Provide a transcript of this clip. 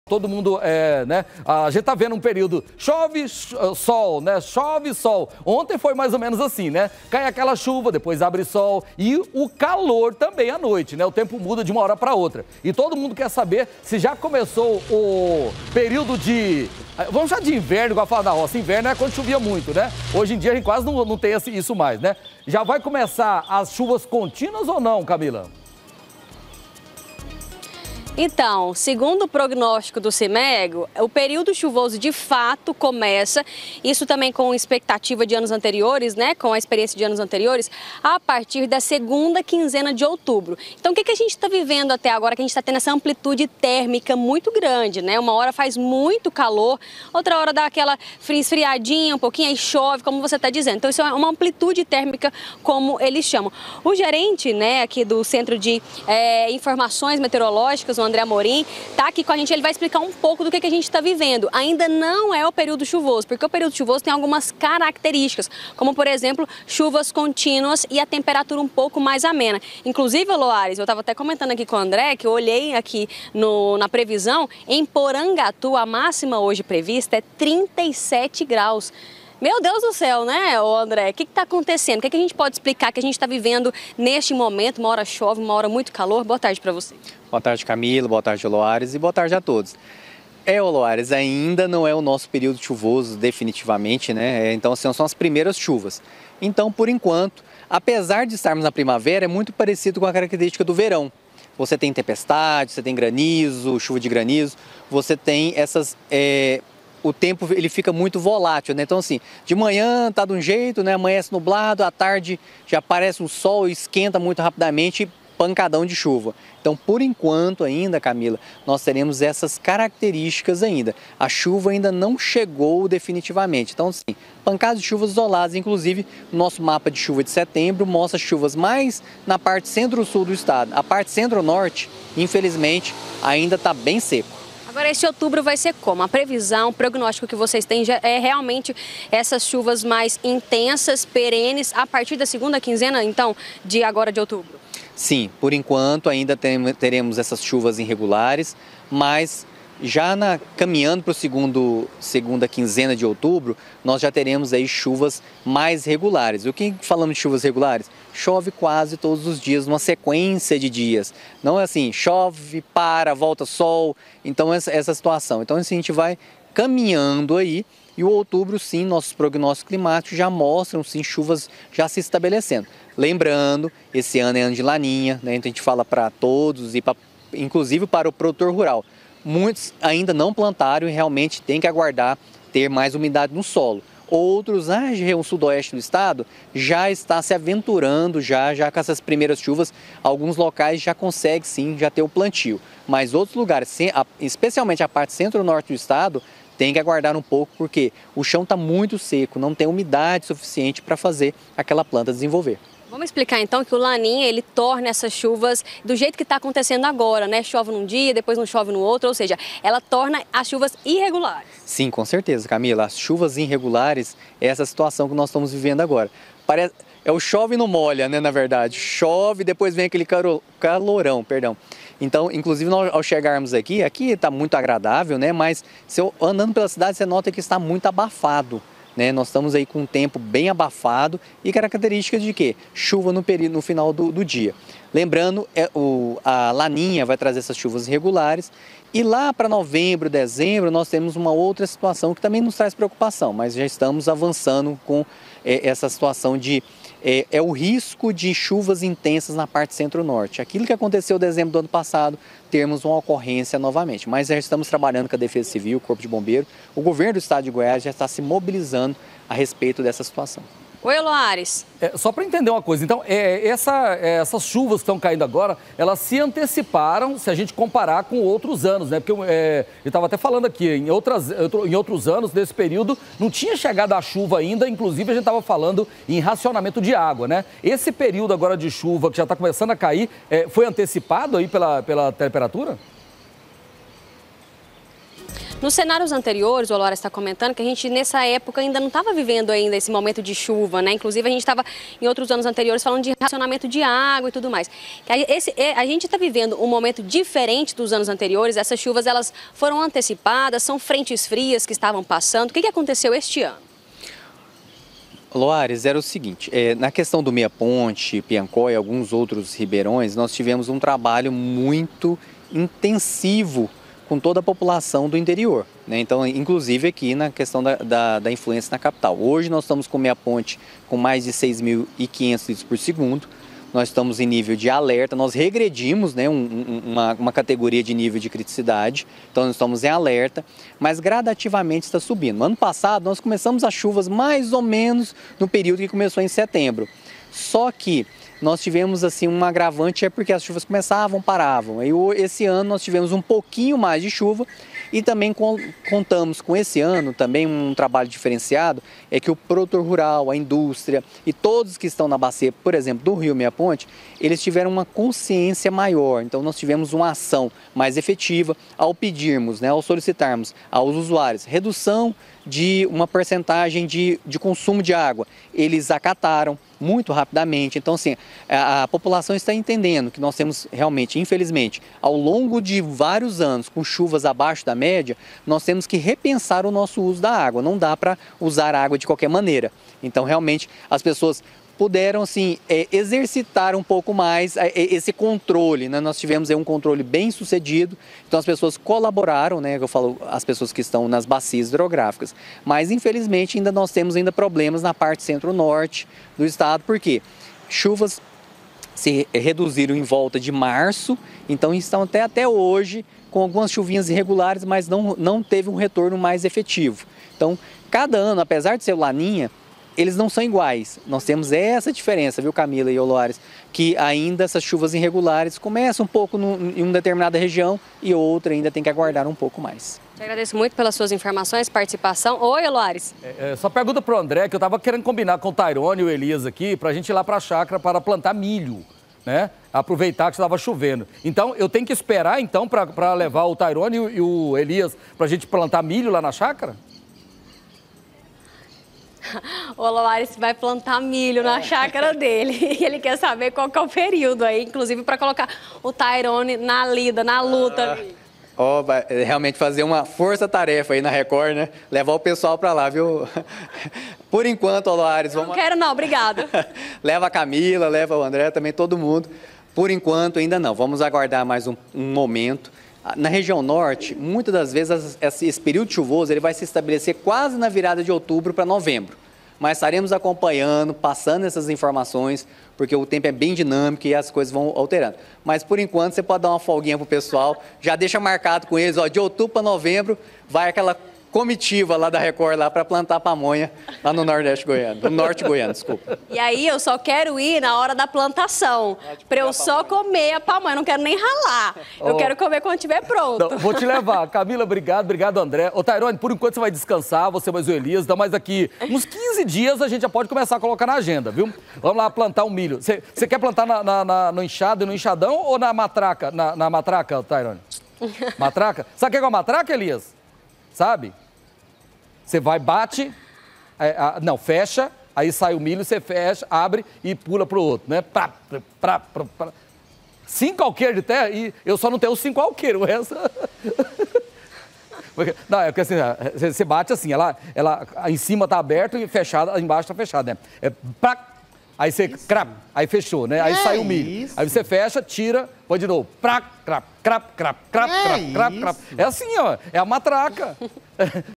todo mundo, né? A gente tá vendo um período chove, sol, né? Chove, sol. Ontem foi mais ou menos assim, né? Cai aquela chuva, depois abre sol e o calor também à noite, né? O tempo muda de uma hora para outra. E todo mundo quer saber se já começou o período de... Vamos já de inverno, igual falar da roça. Inverno é quando chovia muito, né? Hoje em dia a gente quase não tem isso mais, né? Já vai começar as chuvas contínuas ou não, Camila? Então, segundo o prognóstico do CIMEGO, o período chuvoso de fato começa, isso também com expectativa de anos anteriores, né, com a experiência de anos anteriores, a partir da segunda quinzena de outubro. Então, o que a gente está vivendo até agora, que a gente está tendo essa amplitude térmica muito grande, né? Uma hora faz muito calor, outra hora dá aquela esfriadinha um pouquinho, aí chove, como você está dizendo. Então, isso é uma amplitude térmica, como eles chamam. O gerente, né, aqui do Centro de Informações Meteorológicas, o André Amorim, está aqui com a gente, ele vai explicar um pouco do que a gente está vivendo. Ainda não é o período chuvoso, porque o período chuvoso tem algumas características, como, por exemplo, chuvas contínuas e a temperatura um pouco mais amena. Inclusive, Loares, eu estava até comentando aqui com o André, que eu olhei aqui na previsão, em Porangatu, a máxima hoje prevista é 37 graus. Meu Deus do céu, né, André? O que está acontecendo? O que a gente pode explicar que a gente está vivendo neste momento? Uma hora chove, uma hora muito calor. Boa tarde para você. Boa tarde, Camila. Boa tarde, Loares. E boa tarde a todos. Loares, ainda não é o nosso período chuvoso definitivamente, né? Então, assim, são as primeiras chuvas. Então, por enquanto, apesar de estarmos na primavera, é muito parecido com a característica do verão. Você tem tempestade, você tem granizo, chuva de granizo, você tem essas... O tempo ele fica muito volátil, né? Então, assim, de manhã tá de um jeito, né? Amanhece nublado, à tarde já aparece um sol, esquenta muito rapidamente, pancadão de chuva. Então, por enquanto ainda, Camila, nós teremos essas características ainda. A chuva ainda não chegou definitivamente. Então, assim, pancadas de chuvas isoladas, inclusive, o nosso mapa de chuva de setembro mostra chuvas mais na parte centro-sul do estado. A parte centro-norte, infelizmente, ainda está bem seco. Agora, esse outubro vai ser como? A previsão, o prognóstico que vocês têm é realmente essas chuvas mais intensas, perenes, a partir da segunda quinzena, então, de outubro? Sim, por enquanto ainda teremos essas chuvas irregulares, mas já caminhando para a segunda quinzena de outubro, nós já teremos aí chuvas mais regulares. O que falamos de chuvas regulares? Chove quase todos os dias, numa sequência de dias. Não é assim, chove, para, volta sol, então essa situação. Então assim, a gente vai caminhando aí e o outubro sim, nossos prognósticos climáticos já mostram sim chuvas já se estabelecendo. Lembrando, esse ano é ano de laninha, né? Então a gente fala para todos e inclusive para o produtor rural. Muitos ainda não plantaram e realmente tem que aguardar ter mais umidade no solo. Outros, na região sudoeste do estado, já está se aventurando, já com essas primeiras chuvas, alguns locais já conseguem sim, já ter o plantio. Mas outros lugares, especialmente a parte centro-norte do estado, tem que aguardar um pouco porque o chão está muito seco, não tem umidade suficiente para fazer aquela planta desenvolver. Vamos explicar então que o Laninha, ele torna essas chuvas do jeito que está acontecendo agora, né? Chove num dia, depois não chove no outro, ou seja, ela torna as chuvas irregulares. Sim, com certeza, Camila. As chuvas irregulares é essa situação que nós estamos vivendo agora. É o chove e não molha, né, na verdade. Chove, depois vem aquele calorão, perdão. Então, inclusive, nós, ao chegarmos aqui está muito agradável, né? Mas andando pela cidade, você nota que está muito abafado. Né? Nós estamos aí com um tempo bem abafado e característica de quê? Chuva no final do dia. Lembrando, a laninha vai trazer essas chuvas irregulares e lá para novembro, dezembro, nós temos uma outra situação que também nos traz preocupação, mas já estamos avançando com essa situação de o risco de chuvas intensas na parte centro-norte. Aquilo que aconteceu em dezembro do ano passado, termos uma ocorrência novamente. Mas já estamos trabalhando com a Defesa Civil, o Corpo de Bombeiro. O governo do estado de Goiás já está se mobilizando a respeito dessa situação. Oi, Loares. Só para entender uma coisa, então, essas chuvas que estão caindo agora, elas se anteciparam se a gente comparar com outros anos, né? Porque eu estava até falando aqui, em outros anos, nesse período, não tinha chegado a chuva ainda, inclusive a gente estava falando em racionamento de água, né? Esse período agora de chuva que já está começando a cair, foi antecipado aí pela temperatura? Nos cenários anteriores, o Laura está comentando que a gente, nessa época, ainda não estava vivendo ainda esse momento de chuva, né? Inclusive, a gente estava, em outros anos anteriores, falando de racionamento de água e tudo mais. A gente está vivendo um momento diferente dos anos anteriores. Essas chuvas, elas foram antecipadas, são frentes frias que estavam passando. O que aconteceu este ano? Loares, era o seguinte, na questão do Meia Ponte, Piancó e alguns outros ribeirões, nós tivemos um trabalho muito intensivo com toda a população do interior, né? Então, inclusive aqui na questão da influência na capital. Hoje nós estamos com Meia Ponte com mais de 6.500 litros por segundo, nós estamos em nível de alerta, nós regredimos, né, uma categoria de nível de criticidade, então nós estamos em alerta, mas gradativamente está subindo. No ano passado nós começamos as chuvas mais ou menos no período que começou em setembro, só que nós tivemos assim um agravante, porque as chuvas começavam, paravam. Aí esse ano nós tivemos um pouquinho mais de chuva e também contamos com esse ano também um trabalho diferenciado, é que o produtor rural, a indústria e todos que estão na bacia, por exemplo, do Rio Meia Ponte, eles tiveram uma consciência maior. Então nós tivemos uma ação mais efetiva ao pedirmos, né, ao solicitarmos aos usuários redução de uma percentagem de consumo de água. Eles acataram muito rapidamente. Então, assim, a população está entendendo que nós temos realmente, infelizmente, ao longo de vários anos, com chuvas abaixo da média, nós temos que repensar o nosso uso da água. Não dá para usar a água de qualquer maneira. Então, realmente, as pessoas puderam, assim, exercitar um pouco mais esse controle, né? Nós tivemos aí um controle bem sucedido, então as pessoas colaboraram, né? Eu falo, as pessoas que estão nas bacias hidrográficas, mas infelizmente ainda nós temos ainda problemas na parte centro-norte do estado, porque chuvas se reduziram em volta de março, então estão até hoje com algumas chuvinhas irregulares, mas não teve um retorno mais efetivo. Então, cada ano, apesar de ser Laninha, eles não são iguais. Nós temos essa diferença, viu, Camila e Oloares, que ainda essas chuvas irregulares começam um pouco em uma determinada região e outra ainda tem que aguardar um pouco mais. Eu agradeço muito pelas suas informações, participação. Oi, Oloares. Só pergunta pro André, que eu estava querendo combinar com o Tairone e o Elias aqui, para a gente ir lá para a chácara para plantar milho, né? Aproveitar que estava chovendo. Então, eu tenho que esperar, então, para levar o Tairone e o Elias para a gente plantar milho lá na chácara? O Oloares vai plantar milho na chácara dele e ele quer saber qual que é o período aí, inclusive para colocar o Tairone na lida, na luta. Vai realmente fazer uma força-tarefa aí na Record, né? Levar o pessoal para lá, viu? Por enquanto, Oloares, vamos... Não quero não, obrigada. Leva a Camila, leva o André, também todo mundo. Por enquanto, ainda não. Vamos aguardar mais um momento. Na região norte, muitas das vezes esse período chuvoso ele vai se estabelecer quase na virada de outubro para novembro. Mas estaremos acompanhando, passando essas informações, porque o tempo é bem dinâmico e as coisas vão alterando. Mas, por enquanto, você pode dar uma folguinha para o pessoal, já deixa marcado com eles, ó, de outubro para novembro, vai aquela comitiva lá da Record lá para plantar pamonha lá no Nordeste goiano, no Norte goiano, desculpa. E aí eu só quero ir na hora da plantação, para eu só comer a pamonha, não quero nem ralar. Eu quero comer quando estiver pronto. Não, vou te levar. Camila, obrigado, André. Ô, Tairone, por enquanto você vai descansar, você mais o Elias, então mais daqui uns 15 dias a gente já pode começar a colocar na agenda, viu? Vamos lá plantar um milho. Você quer plantar no enxado e no enxadão ou na matraca? Na matraca, Tairone? Matraca? Sabe o que é uma matraca, Elias? Sabe? Você vai, bate, não, fecha, aí sai o milho, você fecha, abre e pula pro outro, né? 5 alqueires de terra e eu só não tenho os 5 alqueires, o resto... Não, é porque assim, você bate assim, ela em cima tá aberto e fechada, embaixo tá fechada, né? Aí você, crap, aí fechou, né? Aí sai o milho. Isso? Aí você fecha, tira, põe de novo. Crap, crap, crap, crap, crap, crap, crap. É assim, ó, é a matraca.